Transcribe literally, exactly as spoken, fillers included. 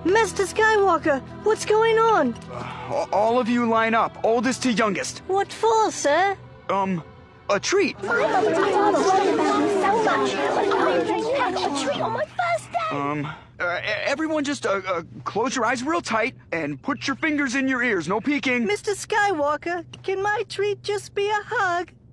Master Skywalker, what's going on? Uh, all of you line up, oldest to youngest. What for, sir? Um, a treat. My mum and father worried about me so much, but I got a treat on my first day. Um, uh, everyone just uh, uh, close your eyes real tight and put your fingers in your ears. No peeking. Mister Skywalker, can my treat just be a hug?